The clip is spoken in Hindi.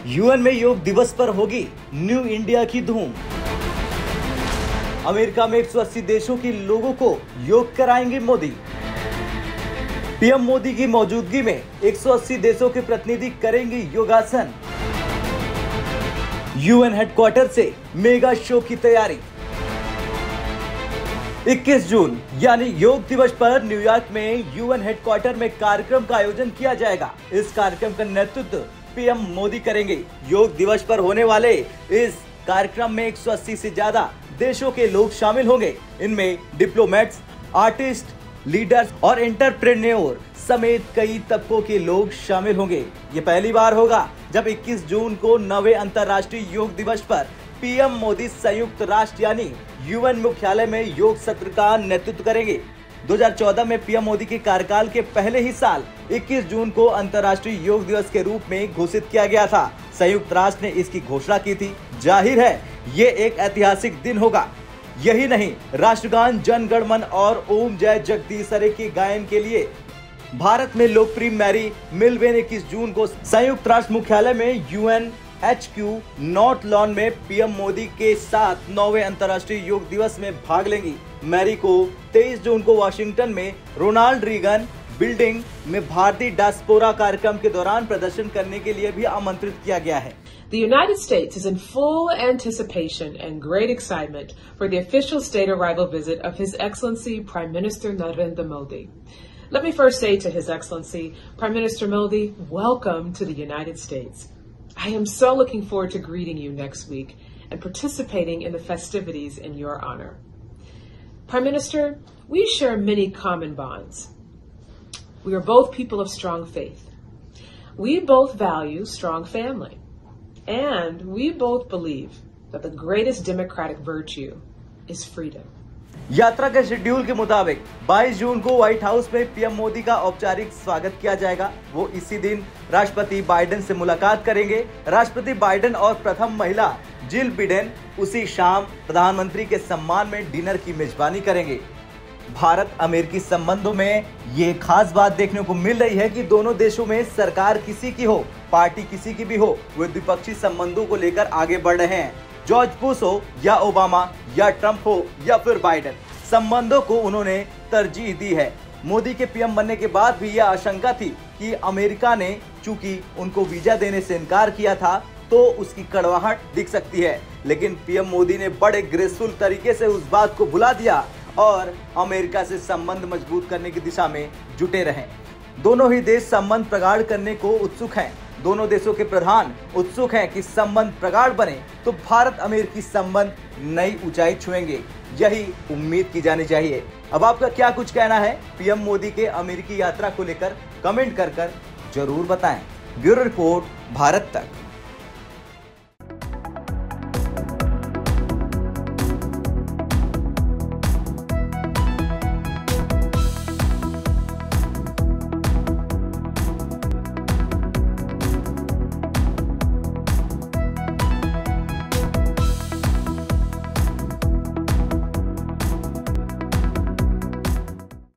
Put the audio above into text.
यूएन में योग दिवस पर होगी न्यू इंडिया की धूम। अमेरिका में 180 देशों के लोगों को योग कराएंगे मोदी। पीएम मोदी की मौजूदगी में 180 देशों के प्रतिनिधि करेंगे योगासन। यूएन हेडक्वार्टर से मेगा शो की तैयारी। 21 जून यानी योग दिवस पर न्यूयॉर्क में यूएन हेडक्वार्टर में कार्यक्रम का आयोजन किया जाएगा। इस कार्यक्रम का नेतृत्व पीएम मोदी करेंगे। योग दिवस पर होने वाले इस कार्यक्रम में 180 से ज्यादा देशों के लोग शामिल होंगे। इनमें डिप्लोमेट्स, आर्टिस्ट, लीडर्स और एंटरप्रेन्योर समेत कई तबकों के लोग शामिल होंगे। ये पहली बार होगा जब 21 जून को 9वें अंतर्राष्ट्रीय योग दिवस पर पीएम मोदी संयुक्त राष्ट्र यानी यूएन मुख्यालय में योग सत्र का नेतृत्व करेंगे। 2014 में पीएम मोदी के कार्यकाल के पहले ही साल 21 जून को अंतर्राष्ट्रीय योग दिवस के रूप में घोषित किया गया था। संयुक्त राष्ट्र ने इसकी घोषणा की थी। जाहिर है ये एक ऐतिहासिक दिन होगा। यही नहीं, राष्ट्रगान जन गण मन और ओम जय जगदीश हरे के गायन के लिए भारत में लोकप्रिय मैरी मिलवेन 21 जून को संयुक्त राष्ट्र मुख्यालय में यूएन HQ नॉर्थ लॉन में पीएम मोदी के साथ 9वें अंतर्राष्ट्रीय योग दिवस में भाग लेंगी। मैरी को 23 जून को वाशिंगटन में रोनाल्ड रीगन बिल्डिंग में भारतीय डायस्पोरा कार्यक्रम के दौरान प्रदर्शन करने के लिए भी आमंत्रित किया गया है। The United States is in full anticipation and great excitement for the official state arrival visit of His Excellency Prime Minister Narendra Modi. Let me first say to His Excellency Prime Minister Modi, welcome to the United States. I am so looking forward to greeting you next week and participating in the festivities in your honor. Prime Minister, we share many common bonds. We are both people of strong faith. We both value strong family. And we both believe that the greatest democratic virtue is freedom. यात्रा के शेड्यूल के मुताबिक 22 जून को व्हाइट हाउस में पीएम मोदी का औपचारिक स्वागत किया जाएगा। वो इसी दिन राष्ट्रपति बाइडेन से मुलाकात करेंगे। राष्ट्रपति बाइडेन और प्रथम महिला जिल बिडेन उसी शाम प्रधानमंत्री के सम्मान में डिनर की मेजबानी करेंगे। भारत अमेरिकी संबंधों में ये खास बात देखने को मिल रही है कि दोनों देशों में सरकार किसी की हो, पार्टी किसी की भी हो, वे द्विपक्षीय संबंधों को लेकर आगे बढ़ रहे हैं। जॉर्ज बुश हो या ओबामा या ट्रंप हो या फिर बाइडेन, संबंधों को उन्होंने तरजीह दी है। मोदी के पीएम बनने के बाद भी यह आशंका थी कि अमेरिका ने चूंकि उनको वीजा देने से इनकार किया था तो उसकी कड़वाहट दिख सकती है, लेकिन पीएम मोदी ने बड़े ग्रेसफुल तरीके से उस बात को भुला दिया और अमेरिका से संबंध मजबूत करने की दिशा में जुटे रहे। दोनों ही देश संबंध प्रगाढ़ करने को उत्सुक हैं। दोनों देशों के प्रधान उत्सुक हैं कि संबंध प्रगाढ़ बने तो भारत अमेरिकी संबंध नई ऊंचाई छुएंगे। यही उम्मीद की जानी चाहिए। अब आपका क्या कुछ कहना है पीएम मोदी के अमेरिकी यात्रा को लेकर? कमेंट कर जरूर बताएं। ब्यूरो रिपोर्ट, भारत तक।